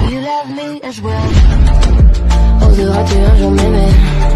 you love me as well? Oseras-tu un jour m'aimer?